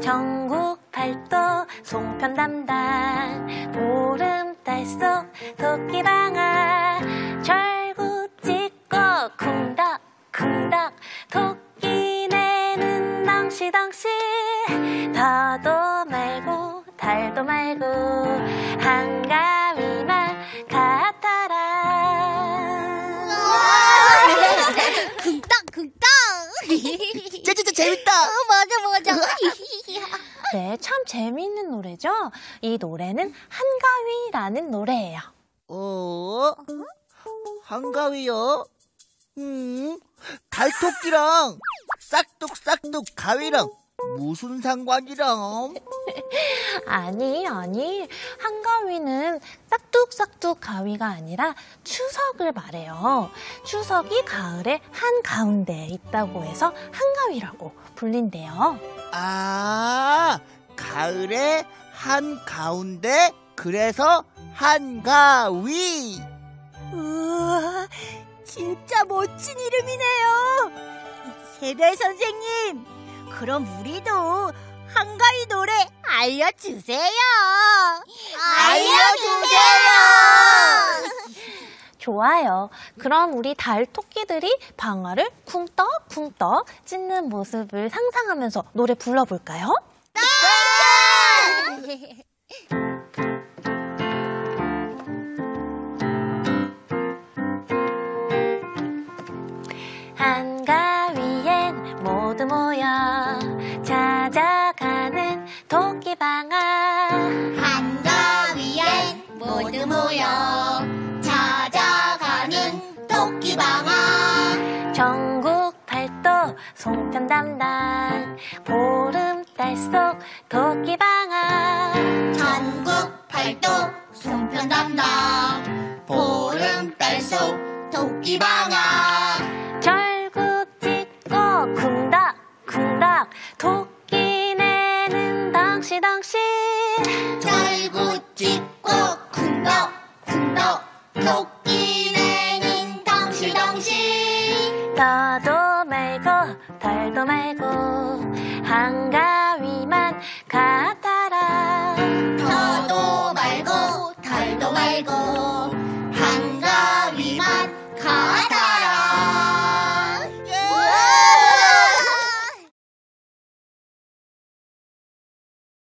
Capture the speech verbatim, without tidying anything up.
전국 팔도 송편 담당 보름달 속 토끼방아 절구 찍고 쿵덕쿵덕 토끼네는 덩시덩시 더도 말고 달도 말고 한가위만 같아라. 쿵떡쿵떡. 진짜 재밌다. 어, 맞아 맞아. 네, 참 재미있는 노래죠? 이 노래는 한가위라는 노래예요. 어? 한가위요? 음, 달토끼랑 싹둑싹둑 가위랑 무슨 상관이랑? 아니, 아니. 한가위는 싹둑싹둑 가위가 아니라 추석을 말해요. 추석이 가을의 한가운데에 있다고 해서 한가위라고 불린대요. 아, 가을의 한가운데, 그래서 한가위. 우와, 진짜 멋진 이름이네요. 세별 선생님, 그럼 우리도 한가위 노래 알려주세요. 알려주세요. 좋아요. 그럼 우리 달토끼들이 방아를 쿵떡쿵떡 찢는 모습을 상상하면서 노래 불러볼까요? 네! 한가위엔 모두 모여 찾아가는 토끼방아 한가위엔 모두 모여 찾아가는 토끼방아 전국 팔도 송편 담당 보름달 속 토끼방아 전국 팔도 송편 담당 보름달 속 토끼방아 절구 찍고 쿵덕쿵덕 토끼네는 덩시덩시 절구 찍고 쿵덕쿵덕 토끼네는 덩실덩실 더도 말고 덜도 말고 한